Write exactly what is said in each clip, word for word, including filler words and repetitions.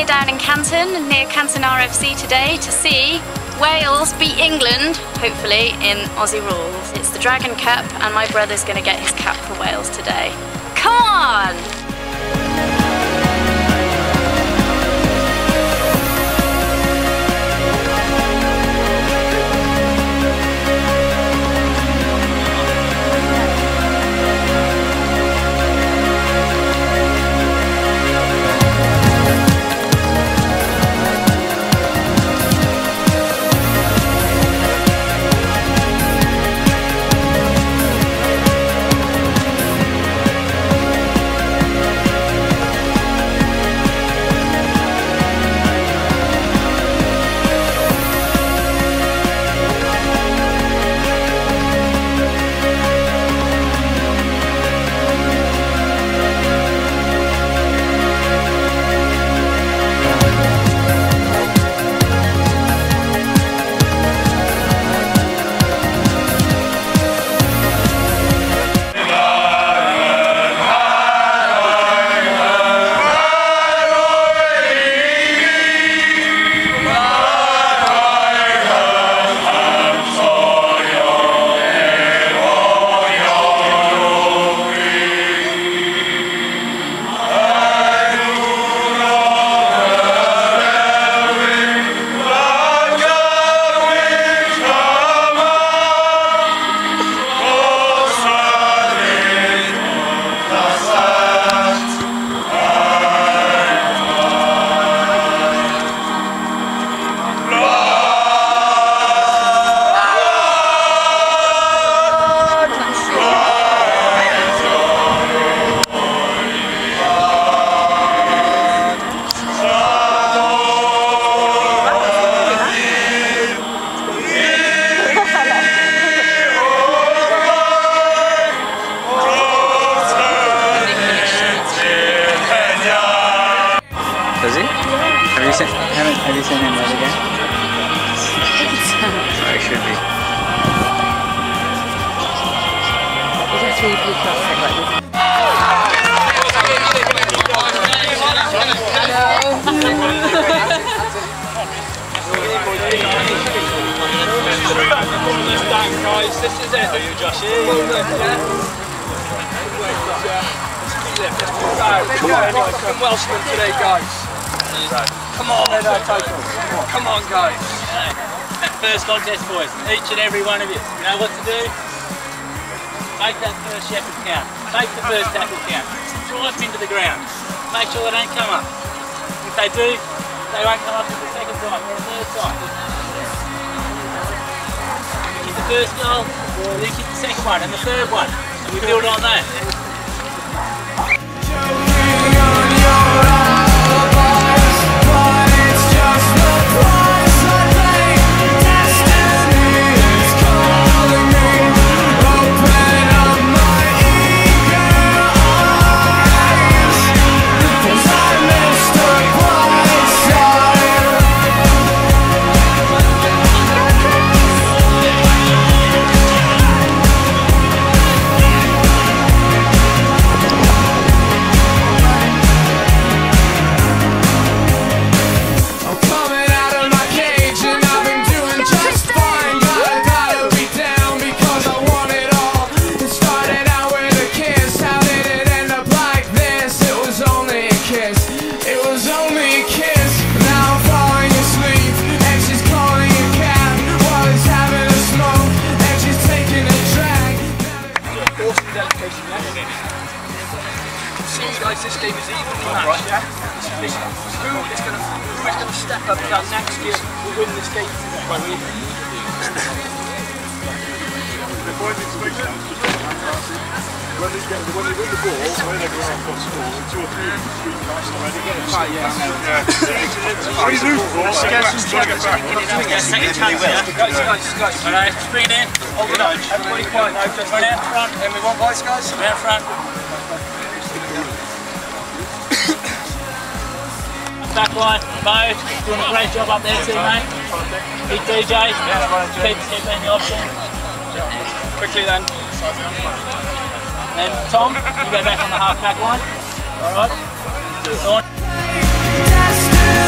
here down in Canton, near Canton R F C today to see Wales beat England, hopefully, in Aussie rules. It's the Dragon Cup and my brother's going to get his cap for Wales today. Come on! Does he? Have you seen, haven't, have you seen him the other game? Oh, he should be. Is that three people outside like this? Guys, this is it. Are you Joshy? Come on, fucking Welshman today, guys. Come on, come on, guys. First contest, boys. Each and every one of you. You know what to do? Make that first shepherd count. Make the first tackle count. Drive into the ground. Make sure they don't come up. If they do, they won't come up to the second time or the third time. Kick the first goal, then kick the second one and the third one. And we build on that. Guys, this game is even match, yeah? This, this, who is going to who is going to step up that next year will win this game? When they get when they win the ball, when they go out for school, two or three three guys already get it. Yeah, yeah. Three lose balls, get back. Second chance, yeah? Guys, guys, guys. Alright, screen in. Hold it on. Everybody quiet now. Just Right out front. and we want voice, guys. Right out front. Back line, Mo, doing a great job up there too, mate. Big D J, keep, keep in the option. Quickly then. And Tom, you go back on the half back line. Alright.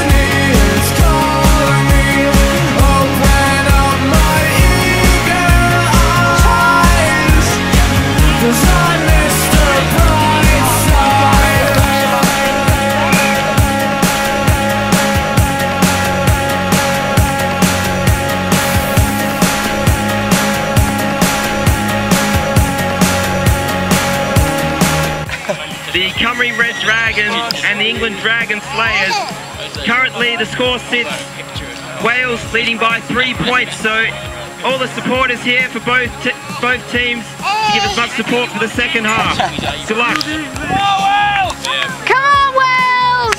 The Cymru Red Dragons and the England Dragon Slayers. Currently the score sits Wales leading by three points, so all the supporters here for both t both teams to give as much support for the second half. Good luck. Come on, Wales!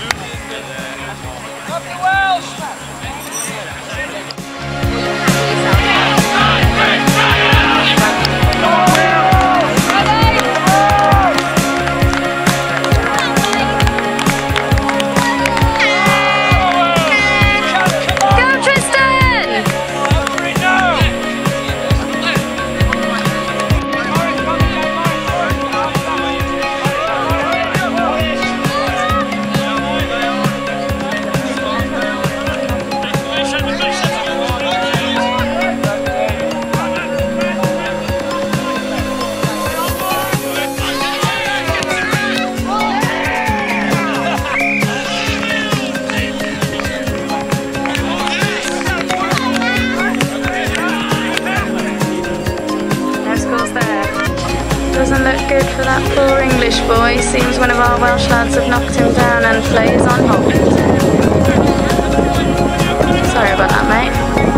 Doesn't look good for that poor English boy. Seems one of our Welsh lads have knocked him down and plays on hold. Sorry about that, mate.